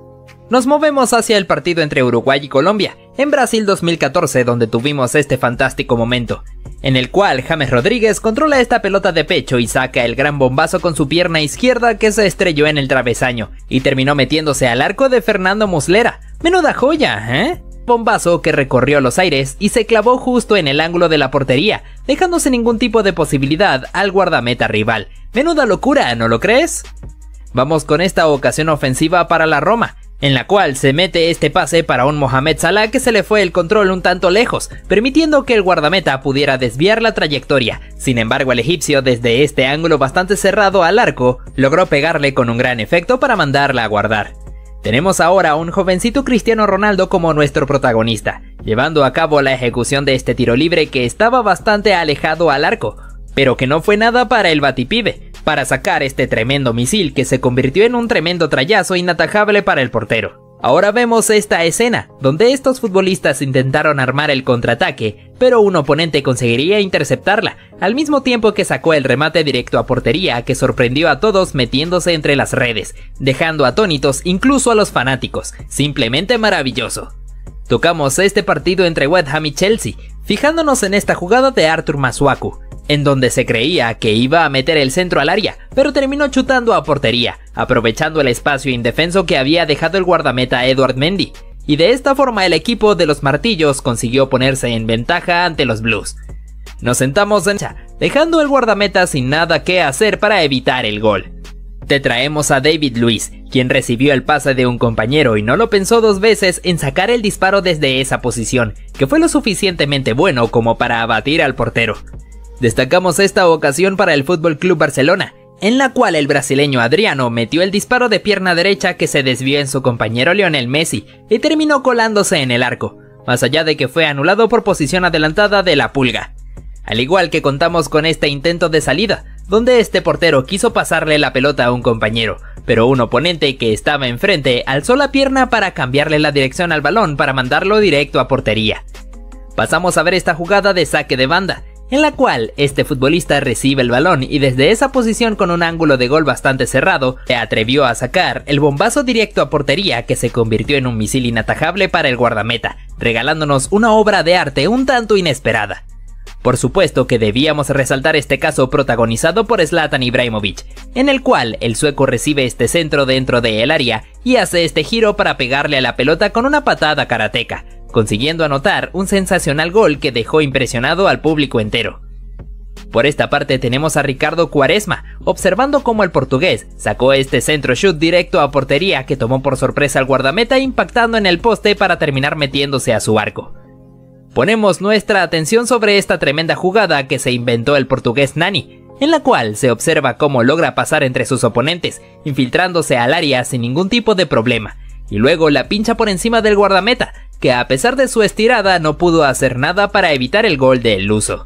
Nos movemos hacia el partido entre Uruguay y Colombia, en Brasil dos mil catorce, donde tuvimos este fantástico momento, en el cual James Rodríguez controla esta pelota de pecho y saca el gran bombazo con su pierna izquierda que se estrelló en el travesaño, y terminó metiéndose al arco de Fernando Muslera. ¡Menuda joya!, ¿eh? Bombazo que recorrió los aires y se clavó justo en el ángulo de la portería, dejándose ningún tipo de posibilidad al guardameta rival. ¡Menuda locura!, ¿no lo crees? Vamos con esta ocasión ofensiva para la Roma, en la cual se mete este pase para un Mohamed Salah que se le fue el control un tanto lejos, permitiendo que el guardameta pudiera desviar la trayectoria. Sin embargo, el egipcio, desde este ángulo bastante cerrado al arco, logró pegarle con un gran efecto para mandarla a guardar. Tenemos ahora a un jovencito Cristiano Ronaldo como nuestro protagonista, llevando a cabo la ejecución de este tiro libre que estaba bastante alejado al arco, pero que no fue nada para el batipibe, para sacar este tremendo misil que se convirtió en un tremendo trayazo inatajable para el portero. Ahora vemos esta escena, donde estos futbolistas intentaron armar el contraataque, pero un oponente conseguiría interceptarla, al mismo tiempo que sacó el remate directo a portería que sorprendió a todos metiéndose entre las redes, dejando atónitos incluso a los fanáticos. Simplemente maravilloso. Tocamos este partido entre West Ham y Chelsea, fijándonos en esta jugada de Arthur Masuaku, en donde se creía que iba a meter el centro al área, pero terminó chutando a portería, aprovechando el espacio indefenso que había dejado el guardameta Edouard Mendy, y de esta forma el equipo de los martillos consiguió ponerse en ventaja ante los Blues. Nos sentamos en cancha, dejando el guardameta sin nada que hacer para evitar el gol. Te traemos a David Luiz, quien recibió el pase de un compañero y no lo pensó dos veces en sacar el disparo desde esa posición, que fue lo suficientemente bueno como para abatir al portero. Destacamos esta ocasión para el F C Barcelona, en la cual el brasileño Adriano metió el disparo de pierna derecha que se desvió en su compañero Lionel Messi y terminó colándose en el arco, más allá de que fue anulado por posición adelantada de la Pulga. Al igual que contamos con este intento de salida, donde este portero quiso pasarle la pelota a un compañero, pero un oponente que estaba enfrente alzó la pierna para cambiarle la dirección al balón para mandarlo directo a portería. Pasamos a ver esta jugada de saque de banda, en la cual este futbolista recibe el balón y desde esa posición con un ángulo de gol bastante cerrado, se atrevió a sacar el bombazo directo a portería que se convirtió en un misil inatajable para el guardameta, regalándonos una obra de arte un tanto inesperada. Por supuesto que debíamos resaltar este caso protagonizado por Zlatan Ibrahimovic, en el cual el sueco recibe este centro dentro del área y hace este giro para pegarle a la pelota con una patada karateca, consiguiendo anotar un sensacional gol que dejó impresionado al público entero. Por esta parte tenemos a Ricardo Quaresma, observando cómo el portugués sacó este centro shoot directo a portería que tomó por sorpresa al guardameta impactando en el poste para terminar metiéndose a su arco. Ponemos nuestra atención sobre esta tremenda jugada que se inventó el portugués Nani, en la cual se observa cómo logra pasar entre sus oponentes, infiltrándose al área sin ningún tipo de problema, y luego la pincha por encima del guardameta, que a pesar de su estirada no pudo hacer nada para evitar el gol del luso.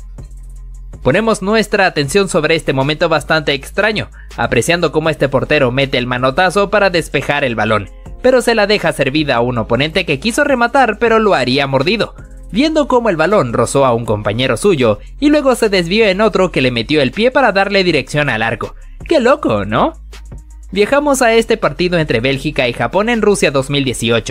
Ponemos nuestra atención sobre este momento bastante extraño, apreciando cómo este portero mete el manotazo para despejar el balón, pero se la deja servida a un oponente que quiso rematar pero lo haría mordido, viendo cómo el balón rozó a un compañero suyo y luego se desvió en otro que le metió el pie para darle dirección al arco. ¡Qué loco!, ¿no? Viajamos a este partido entre Bélgica y Japón en Rusia dos mil dieciocho,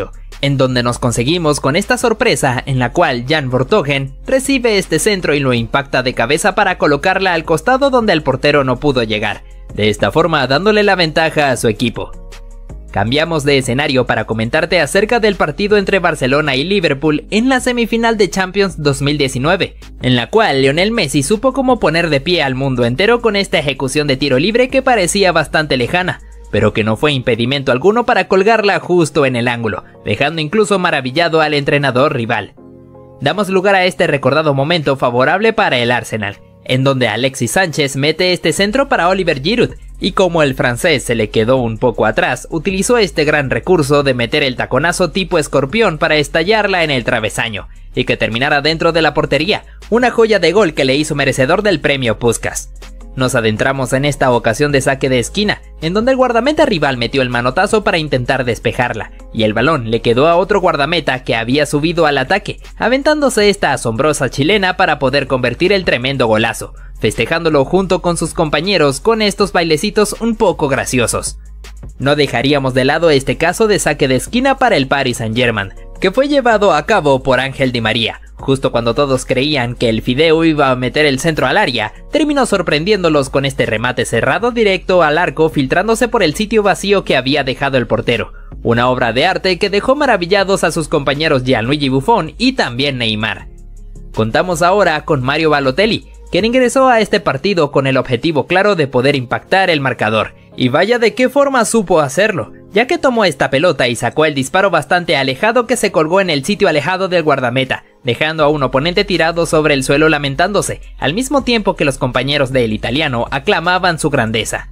en donde nos conseguimos con esta sorpresa en la cual Jan Vertonghen recibe este centro y lo impacta de cabeza para colocarla al costado donde el portero no pudo llegar, de esta forma dándole la ventaja a su equipo. Cambiamos de escenario para comentarte acerca del partido entre Barcelona y Liverpool en la semifinal de Champions dos mil diecinueve, en la cual Lionel Messi supo cómo poner de pie al mundo entero con esta ejecución de tiro libre que parecía bastante lejana, pero que no fue impedimento alguno para colgarla justo en el ángulo, dejando incluso maravillado al entrenador rival. Damos lugar a este recordado momento favorable para el Arsenal, en donde Alexis Sánchez mete este centro para Oliver Giroud, y como el francés se le quedó un poco atrás, utilizó este gran recurso de meter el taconazo tipo escorpión para estallarla en el travesaño, y que terminara dentro de la portería, una joya de gol que le hizo merecedor del premio Puskás. Nos adentramos en esta ocasión de saque de esquina, en donde el guardameta rival metió el manotazo para intentar despejarla, y el balón le quedó a otro guardameta que había subido al ataque, aventándose esta asombrosa chilena para poder convertir el tremendo golazo, festejándolo junto con sus compañeros con estos bailecitos un poco graciosos. No dejaríamos de lado este caso de saque de esquina para el Paris Saint-Germain, que fue llevado a cabo por Ángel Di María. Justo cuando todos creían que el Fideo iba a meter el centro al área, terminó sorprendiéndolos con este remate cerrado directo al arco, filtrándose por el sitio vacío que había dejado el portero. Una obra de arte que dejó maravillados a sus compañeros Gianluigi Buffon y también Neymar. Contamos ahora con Mario Balotelli, quien ingresó a este partido con el objetivo claro de poder impactar el marcador. Y vaya de qué forma supo hacerlo, ya que tomó esta pelota y sacó el disparo bastante alejado que se colgó en el sitio alejado del guardameta, dejando a un oponente tirado sobre el suelo lamentándose, al mismo tiempo que los compañeros del italiano aclamaban su grandeza.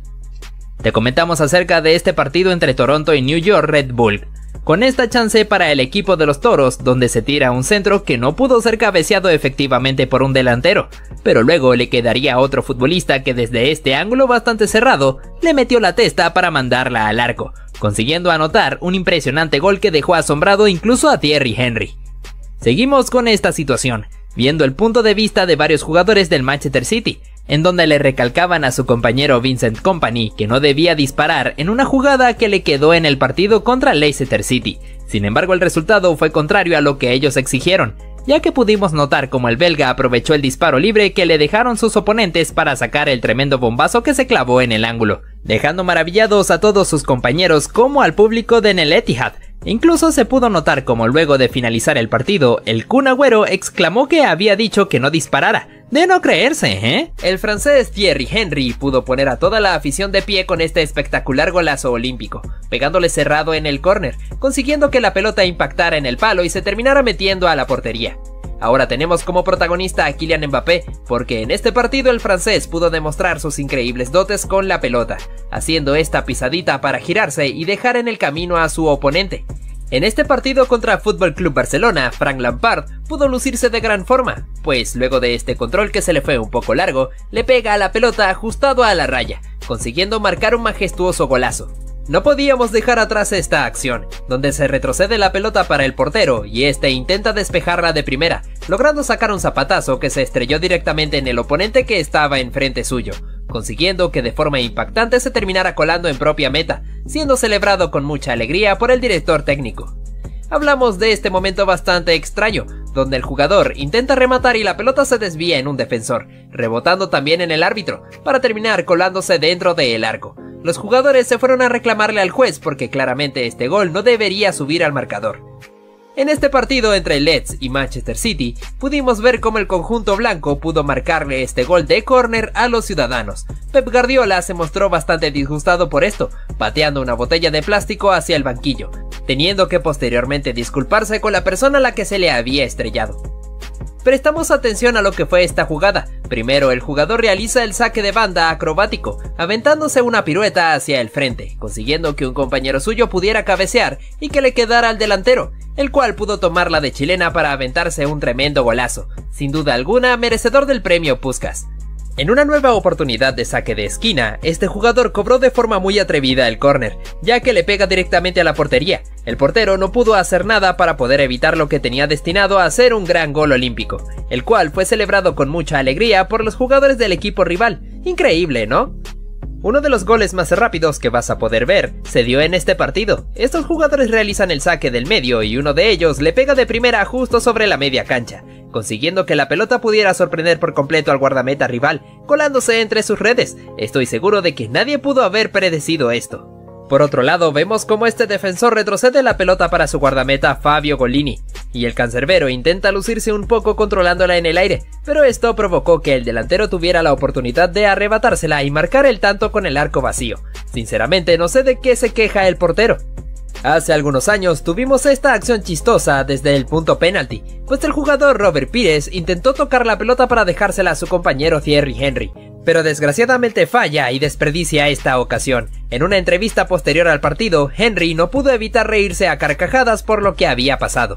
Te comentamos acerca de este partido entre Toronto y New York Red Bull, con esta chance para el equipo de los Toros, donde se tira un centro que no pudo ser cabeceado efectivamente por un delantero, pero luego le quedaría a otro futbolista que desde este ángulo bastante cerrado, le metió la testa para mandarla al arco, consiguiendo anotar un impresionante gol que dejó asombrado incluso a Thierry Henry. Seguimos con esta situación, viendo el punto de vista de varios jugadores del Manchester City, en donde le recalcaban a su compañero Vincent Kompany que no debía disparar en una jugada que le quedó en el partido contra Leicester City. Sin embargo, el resultado fue contrario a lo que ellos exigieron, ya que pudimos notar como el belga aprovechó el disparo libre que le dejaron sus oponentes para sacar el tremendo bombazo que se clavó en el ángulo, dejando maravillados a todos sus compañeros como al público de El Etihad. Incluso se pudo notar como luego de finalizar el partido, el Kun Agüero exclamó que había dicho que no disparara. De no creerse, ¿eh? El francés Thierry Henry pudo poner a toda la afición de pie con este espectacular golazo olímpico, pegándole cerrado en el córner, consiguiendo que la pelota impactara en el palo y se terminara metiendo a la portería. Ahora tenemos como protagonista a Kylian Mbappé, porque en este partido el francés pudo demostrar sus increíbles dotes con la pelota, haciendo esta pisadita para girarse y dejar en el camino a su oponente. En este partido contra Fútbol Club Barcelona, Frank Lampard pudo lucirse de gran forma, pues luego de este control que se le fue un poco largo, le pega a la pelota ajustado a la raya, consiguiendo marcar un majestuoso golazo. No podíamos dejar atrás esta acción, donde se retrocede la pelota para el portero y este intenta despejarla de primera, logrando sacar un zapatazo que se estrelló directamente en el oponente que estaba enfrente suyo, consiguiendo que de forma impactante se terminara colando en propia meta, siendo celebrado con mucha alegría por el director técnico. Hablamos de este momento bastante extraño, donde el jugador intenta rematar y la pelota se desvía en un defensor, rebotando también en el árbitro, para terminar colándose dentro del arco. Los jugadores se fueron a reclamarle al juez porque claramente este gol no debería subir al marcador. En este partido entre Leeds y Manchester City, pudimos ver cómo el conjunto blanco pudo marcarle este gol de córner a los ciudadanos. Pep Guardiola se mostró bastante disgustado por esto, pateando una botella de plástico hacia el banquillo, teniendo que posteriormente disculparse con la persona a la que se le había estrellado. Prestamos atención a lo que fue esta jugada. Primero, el jugador realiza el saque de banda acrobático, aventándose una pirueta hacia el frente, consiguiendo que un compañero suyo pudiera cabecear y que le quedara al delantero, el cual pudo tomarla de chilena para aventarse un tremendo golazo, sin duda alguna merecedor del premio Puskás. En una nueva oportunidad de saque de esquina, este jugador cobró de forma muy atrevida el córner, ya que le pega directamente a la portería. El portero no pudo hacer nada para poder evitar lo que tenía destinado a ser un gran gol olímpico, el cual fue celebrado con mucha alegría por los jugadores del equipo rival. Increíble, ¿no? Uno de los goles más rápidos que vas a poder ver se dio en este partido. Estos jugadores realizan el saque del medio y uno de ellos le pega de primera justo sobre la media cancha, consiguiendo que la pelota pudiera sorprender por completo al guardameta rival, colándose entre sus redes. Estoy seguro de que nadie pudo haber predecido esto. Por otro lado, vemos cómo este defensor retrocede la pelota para su guardameta Fabio Golini, y el cancerbero intenta lucirse un poco controlándola en el aire, pero esto provocó que el delantero tuviera la oportunidad de arrebatársela y marcar el tanto con el arco vacío. Sinceramente no sé de qué se queja el portero. Hace algunos años tuvimos esta acción chistosa desde el punto penalti, pues el jugador Robert Pires intentó tocar la pelota para dejársela a su compañero Thierry Henry, pero desgraciadamente falla y desperdicia esta ocasión. En una entrevista posterior al partido, Henry no pudo evitar reírse a carcajadas por lo que había pasado.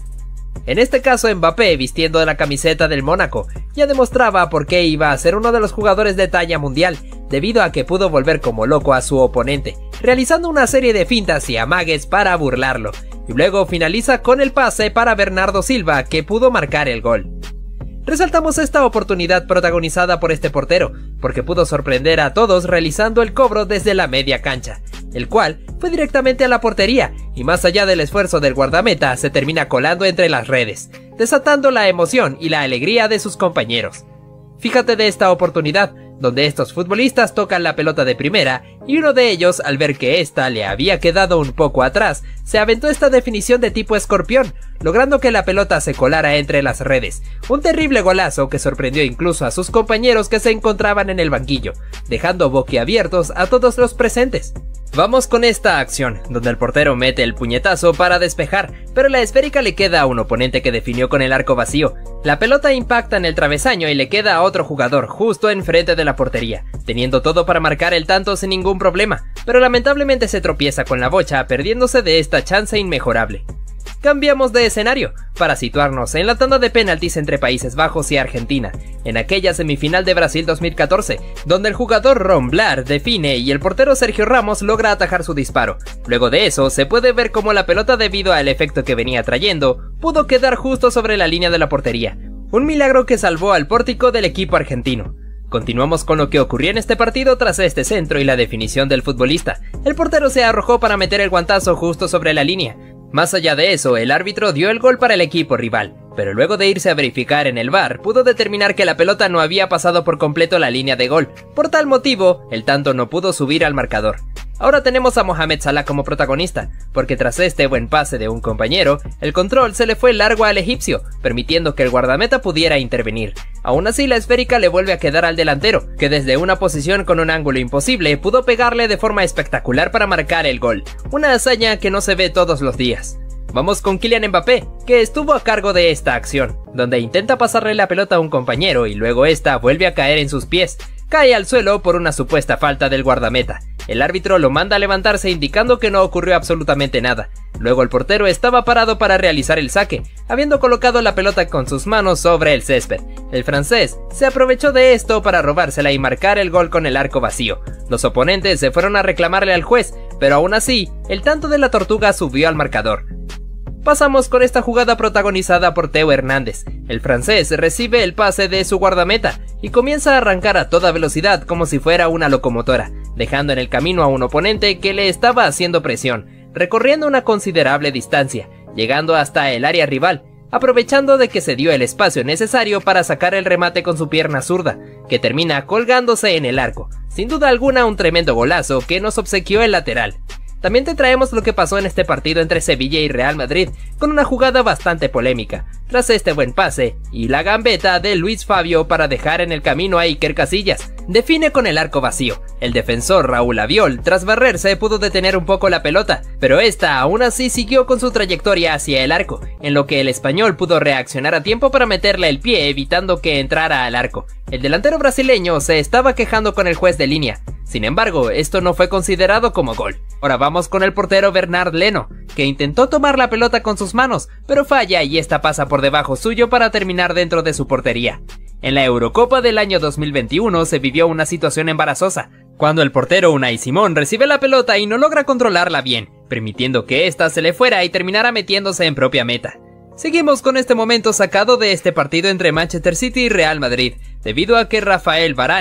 En este caso, Mbappé, vistiendo la camiseta del Mónaco, ya demostraba por qué iba a ser uno de los jugadores de talla mundial, debido a que pudo volver como loco a su oponente, realizando una serie de fintas y amagues para burlarlo, y luego finaliza con el pase para Bernardo Silva, que pudo marcar el gol. Resaltamos esta oportunidad protagonizada por este portero, porque pudo sorprender a todos realizando el cobro desde la media cancha, el cual fue directamente a la portería, y más allá del esfuerzo del guardameta se termina colando entre las redes, desatando la emoción y la alegría de sus compañeros. Fíjate de esta oportunidad, donde estos futbolistas tocan la pelota de primera, y uno de ellos, al ver que ésta le había quedado un poco atrás, se aventó esta definición de tipo escorpión, logrando que la pelota se colara entre las redes. Un terrible golazo que sorprendió incluso a sus compañeros que se encontraban en el banquillo, dejando boquiabiertos a todos los presentes. Vamos con esta acción, donde el portero mete el puñetazo para despejar, pero la esférica le queda a un oponente que definió con el arco vacío. La pelota impacta en el travesaño y le queda a otro jugador justo enfrente de la portería, teniendo todo para marcar el tanto sin ningún problema, pero lamentablemente se tropieza con la bocha, perdiéndose de esta chance inmejorable. Cambiamos de escenario, para situarnos en la tanda de penaltis entre Países Bajos y Argentina, en aquella semifinal de Brasil dos mil catorce, donde el jugador Ron Blair define y el portero Sergio Ramos logra atajar su disparo. Luego de eso, se puede ver cómo la pelota, debido al efecto que venía trayendo, pudo quedar justo sobre la línea de la portería, un milagro que salvó al pórtico del equipo argentino. Continuamos con lo que ocurrió en este partido tras este centro y la definición del futbolista. El portero se arrojó para meter el guantazo justo sobre la línea. Más allá de eso, el árbitro dio el gol para el equipo rival, pero luego de irse a verificar en el V A R, pudo determinar que la pelota no había pasado por completo la línea de gol. Por tal motivo, el tanto no pudo subir al marcador. Ahora tenemos a Mohamed Salah como protagonista, porque tras este buen pase de un compañero, el control se le fue largo al egipcio, permitiendo que el guardameta pudiera intervenir. Aún así, la esférica le vuelve a quedar al delantero, que desde una posición con un ángulo imposible pudo pegarle de forma espectacular para marcar el gol, una hazaña que no se ve todos los días. Vamos con Kylian Mbappé, que estuvo a cargo de esta acción, donde intenta pasarle la pelota a un compañero y luego esta vuelve a caer en sus pies. Cae al suelo por una supuesta falta del guardameta. El árbitro lo manda a levantarse indicando que no ocurrió absolutamente nada. Luego el portero estaba parado para realizar el saque, habiendo colocado la pelota con sus manos sobre el césped. El francés se aprovechó de esto para robársela y marcar el gol con el arco vacío. Los oponentes se fueron a reclamarle al juez, pero aún así, el tanto de la Tortuga subió al marcador. Pasamos con esta jugada protagonizada por Theo Hernández. El francés recibe el pase de su guardameta y comienza a arrancar a toda velocidad como si fuera una locomotora, dejando en el camino a un oponente que le estaba haciendo presión, recorriendo una considerable distancia, llegando hasta el área rival, aprovechando de que se dio el espacio necesario para sacar el remate con su pierna zurda, que termina colgándose en el arco. Sin duda alguna, un tremendo golazo que nos obsequió el lateral. También te traemos lo que pasó en este partido entre Sevilla y Real Madrid, con una jugada bastante polémica, tras este buen pase y la gambeta de Luis Fabio para dejar en el camino a Iker Casillas. Define con el arco vacío. El defensor Raúl Albiol, tras barrerse, pudo detener un poco la pelota, pero esta aún así siguió con su trayectoria hacia el arco, en lo que el español pudo reaccionar a tiempo para meterle el pie evitando que entrara al arco. El delantero brasileño se estaba quejando con el juez de línea. Sin embargo, esto no fue considerado como gol. Ahora vamos con el portero Bernard Leno, que intentó tomar la pelota con sus manos, pero falla y esta pasa por debajo suyo para terminar dentro de su portería. En la Eurocopa del año dos mil veintiuno se vivió una situación embarazosa, cuando el portero Unai Simón recibe la pelota y no logra controlarla bien, permitiendo que ésta se le fuera y terminara metiéndose en propia meta. Seguimos con este momento sacado de este partido entre Manchester City y Real Madrid, debido a que Rafael Varane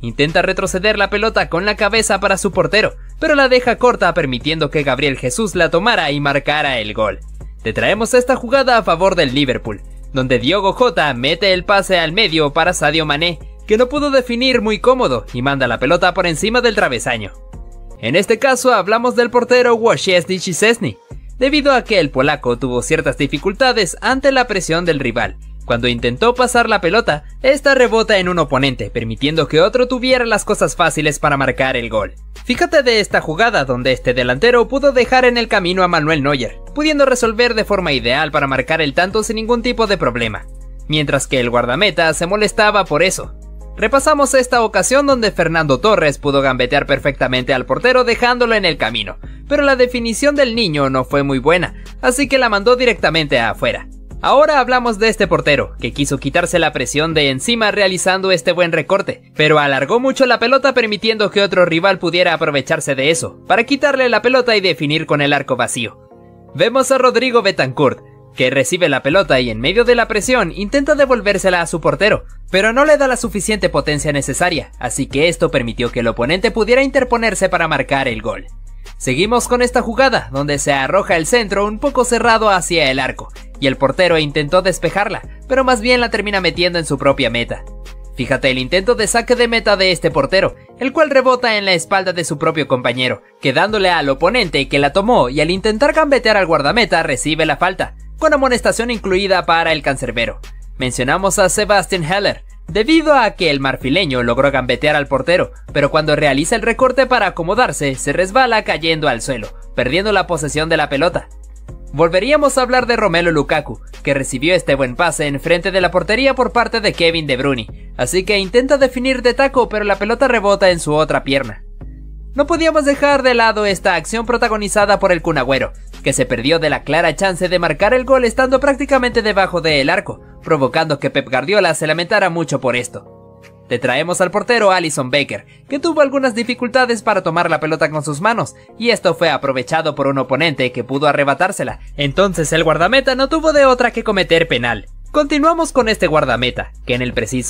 Intenta retroceder la pelota con la cabeza para su portero, pero la deja corta permitiendo que Gabriel Jesús la tomara y marcara el gol. Te traemos esta jugada a favor del Liverpool, donde Diogo Jota mete el pase al medio para Sadio Mané, que no pudo definir muy cómodo y manda la pelota por encima del travesaño. En este caso hablamos del portero Wojciech Szczesny, debido a que el polaco tuvo ciertas dificultades ante la presión del rival. Cuando intentó pasar la pelota, esta rebota en un oponente, permitiendo que otro tuviera las cosas fáciles para marcar el gol. Fíjate de esta jugada donde este delantero pudo dejar en el camino a Manuel Neuer, pudiendo resolver de forma ideal para marcar el tanto sin ningún tipo de problema, mientras que el guardameta se molestaba por eso. Repasamos esta ocasión donde Fernando Torres pudo gambetear perfectamente al portero dejándolo en el camino, pero la definición del niño no fue muy buena, así que la mandó directamente afuera. Ahora hablamos de este portero, que quiso quitarse la presión de encima realizando este buen recorte, pero alargó mucho la pelota permitiendo que otro rival pudiera aprovecharse de eso, para quitarle la pelota y definir con el arco vacío. Vemos a Rodrigo Betancourt, que recibe la pelota y en medio de la presión intenta devolvérsela a su portero, pero no le da la suficiente potencia necesaria, así que esto permitió que el oponente pudiera interponerse para marcar el gol. Seguimos con esta jugada, donde se arroja el centro un poco cerrado hacia el arco, y el portero intentó despejarla, pero más bien la termina metiendo en su propia meta. Fíjate el intento de saque de meta de este portero, el cual rebota en la espalda de su propio compañero, quedándole al oponente que la tomó y al intentar gambetear al guardameta recibe la falta, con amonestación incluida para el cancerbero. Mencionamos a Sebastian Haller, debido a que el marfileño logró gambetear al portero, pero cuando realiza el recorte para acomodarse, se resbala cayendo al suelo, perdiendo la posesión de la pelota. Volveríamos a hablar de Romelu Lukaku, que recibió este buen pase en frente de la portería por parte de Kevin De Bruyne, así que intenta definir de taco pero la pelota rebota en su otra pierna. No podíamos dejar de lado esta acción protagonizada por el Kun Agüero, que se perdió de la clara chance de marcar el gol estando prácticamente debajo del arco, provocando que Pep Guardiola se lamentara mucho por esto. Te traemos al portero Alisson Becker, que tuvo algunas dificultades para tomar la pelota con sus manos, y esto fue aprovechado por un oponente que pudo arrebatársela, entonces el guardameta no tuvo de otra que cometer penal. Continuamos con este guardameta, que en el preciso